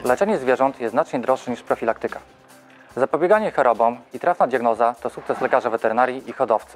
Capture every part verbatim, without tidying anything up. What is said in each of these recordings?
Leczenie zwierząt jest znacznie droższe niż profilaktyka. Zapobieganie chorobom i trafna diagnoza to sukces lekarza weterynarii i hodowcy.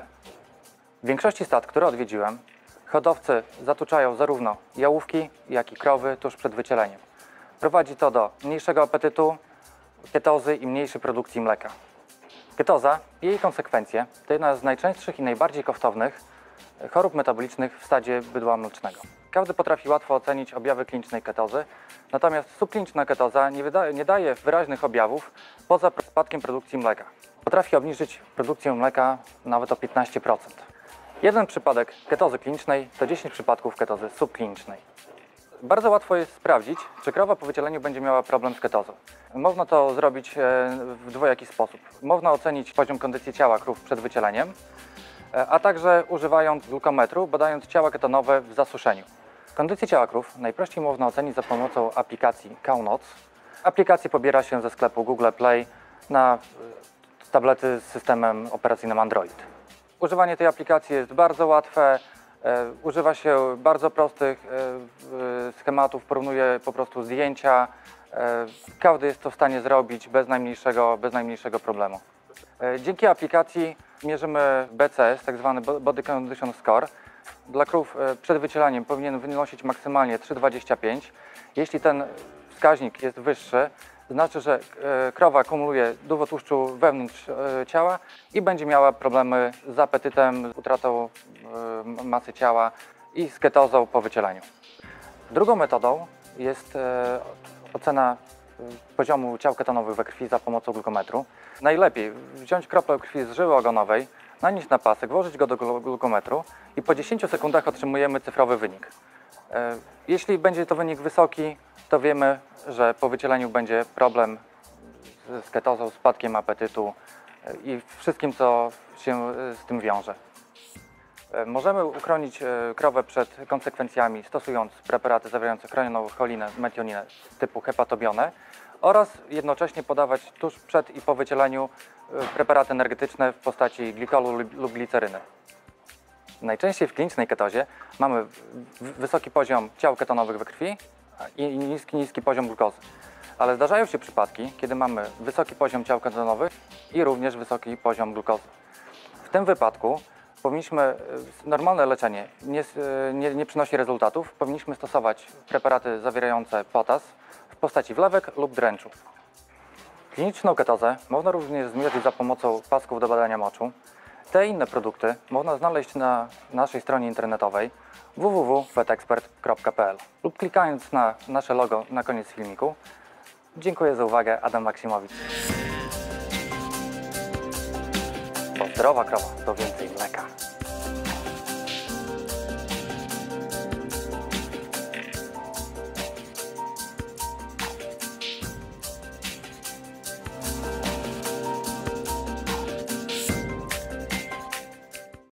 W większości stad, które odwiedziłem, hodowcy zatuczają zarówno jałówki, jak i krowy tuż przed wycieleniem. Prowadzi to do mniejszego apetytu, ketozy i mniejszej produkcji mleka. Ketoza i jej konsekwencje to jedna z najczęstszych i najbardziej kosztownych chorób metabolicznych w stadzie bydła mlecznego. Każdy potrafi łatwo ocenić objawy klinicznej ketozy, natomiast subkliniczna ketoza nie, wyda, nie daje wyraźnych objawów poza spadkiem produkcji mleka. Potrafi obniżyć produkcję mleka nawet o piętnaście procent. Jeden przypadek ketozy klinicznej to dziesięć przypadków ketozy subklinicznej. Bardzo łatwo jest sprawdzić, czy krowa po wycieleniu będzie miała problem z ketozą. Można to zrobić w dwojaki sposób. Można ocenić poziom kondycji ciała krów przed wycieleniem, a także używając glukometru, badając ciała ketonowe w zasuszeniu. Kondycję ciała krów najprościej można ocenić za pomocą aplikacji Cow-Notes. Aplikację pobiera się ze sklepu Google Play na tablety z systemem operacyjnym Android. Używanie tej aplikacji jest bardzo łatwe. Używa się bardzo prostych schematów, porównuje po prostu zdjęcia. Każdy jest to w stanie zrobić bez najmniejszego, bez najmniejszego problemu. Dzięki aplikacji mierzymy B C S, tak zwany Body Condition Score. Dla krów przed wycielaniem powinien wynosić maksymalnie trzy przecinek dwadzieścia pięć. Jeśli ten wskaźnik jest wyższy, znaczy, że krowa kumuluje dużo tłuszczu wewnątrz ciała i będzie miała problemy z apetytem, z utratą masy ciała i z ketozą po wycieleniu. Drugą metodą jest ocena poziomu ciał ketonowych we krwi za pomocą glukometru. Najlepiej wziąć kroplę krwi z żyły ogonowej, nanieść na pasek, włożyć go do glukometru i po dziesięciu sekundach otrzymujemy cyfrowy wynik. Jeśli będzie to wynik wysoki, to wiemy, że po wycieleniu będzie problem z ketozą, spadkiem apetytu i wszystkim, co się z tym wiąże. Możemy uchronić krowę przed konsekwencjami, stosując preparaty zawierające chroniocholinę, metioninę typu hepatobione oraz jednocześnie podawać tuż przed i po wycieleniu preparaty energetyczne w postaci glikolu lub gliceryny. Najczęściej w klinicznej ketozie mamy wysoki poziom ciał ketonowych we krwi i niski, niski poziom glukozy. Ale zdarzają się przypadki, kiedy mamy wysoki poziom ciał ketonowych i również wysoki poziom glukozy. W tym wypadku powinniśmy, normalne leczenie nie, nie, nie przynosi rezultatów, powinniśmy stosować preparaty zawierające potas w postaci wlewek lub dręczu. Kliniczną ketozę można również zmierzyć za pomocą pasków do badania moczu. Te inne produkty można znaleźć na naszej stronie internetowej w w w kropka vetexpert kropka p l lub klikając na nasze logo na koniec filmiku. Dziękuję za uwagę, Adam Maksimowicz. Bo zdrowa krowa to więcej mleka.